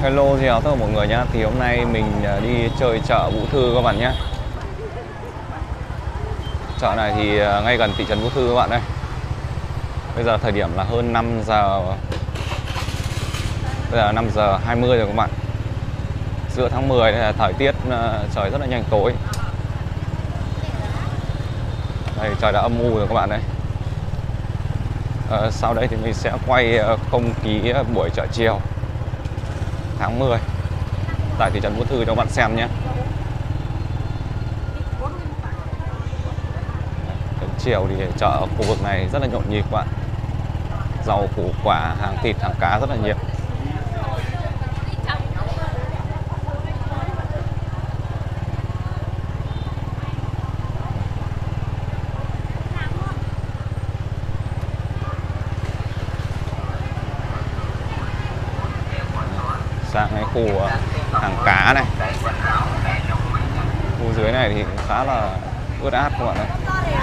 Hello, xin chào tất cả mọi người nhé. Thì hôm nay mình đi chơi chợ Vũ Thư các bạn nhé. Chợ này thì ngay gần thị trấn Vũ Thư các bạn đây. Bây giờ thời điểm là hơn 5 giờ. Bây giờ là 5 giờ 20 rồi các bạn. Giữa tháng 10 này là thời tiết trời rất là nhanh tối. Đây, trời đã âm u rồi các bạn đây. Sau đây thì mình sẽ quay không khí buổi chợ chiều tháng 10 tại thị trấn Vũ Thư cho các bạn xem nhé. Đến chiều thì chợ ở khu vực này rất là nhộn nhịp các bạn. Rau củ quả, hàng thịt, hàng cá rất là nhiều. Sang cái khu hàng cá này, khu dưới này thì khá là ướt át các bạn ạ.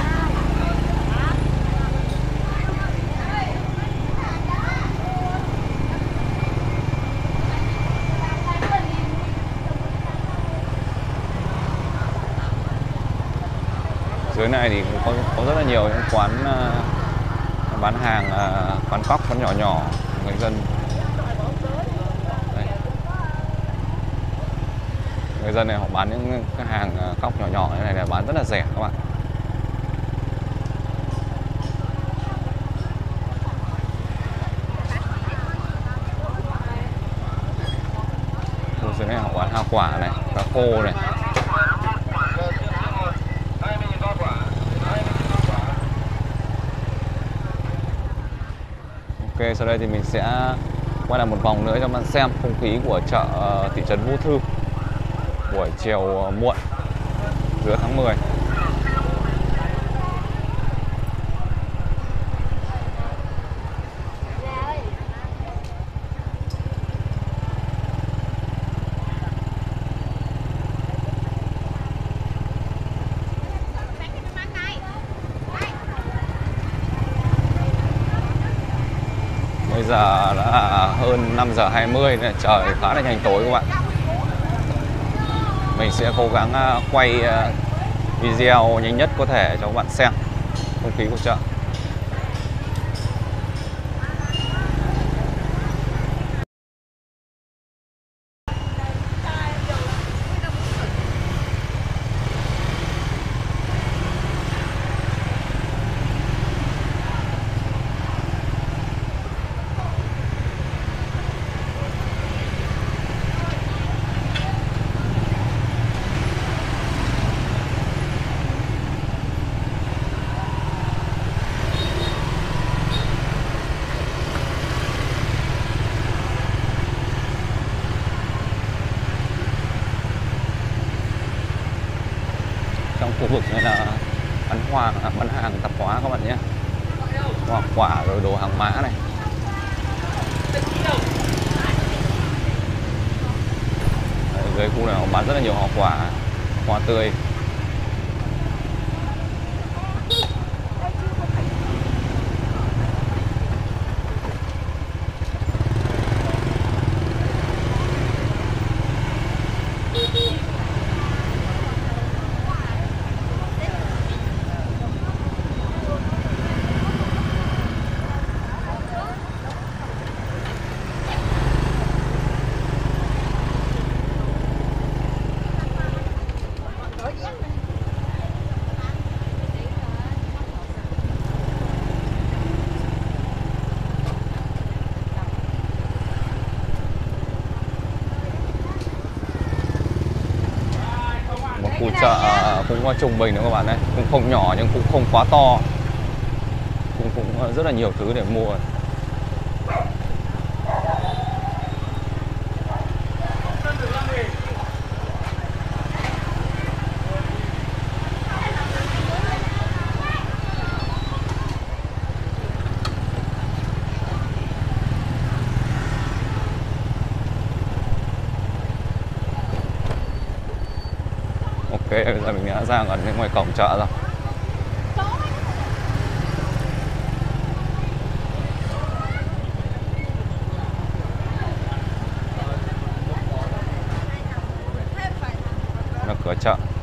Dưới này thì cũng có rất là nhiều những quán bán hàng, quán cóc, quán nhỏ nhỏ người dân. Đây. Người dân này họ bán những cái hàng cóc nhỏ nhỏ như này là bán rất là rẻ các bạn. Dưới này họ bán hoa quả này, cá khô này. Ok, sau đây thì mình sẽ quay lại một vòng nữa cho các bạn xem không khí của chợ thị trấn Vũ Thư buổi chiều muộn giữa tháng 10. Bây giờ đã hơn 5 giờ 20 nên trời khá là nhanh tối các bạn. Mình sẽ cố gắng quay video nhanh nhất có thể cho các bạn xem không khí của chợ. Trong khu vực này là bán hàng tạp hóa các bạn nhé, hoa quả rồi đồ hàng mã này. Ở dưới khu này họ bán rất là nhiều hoa quả, hoa tươi. Khu chợ cũng có trung bình nữa các bạn đấy, cũng không nhỏ nhưng cũng không quá to, cũng rất là nhiều thứ để mua. Ok, bây giờ mình đã ra gần đến ngoài cổng chợ rồi. là cửa chợ.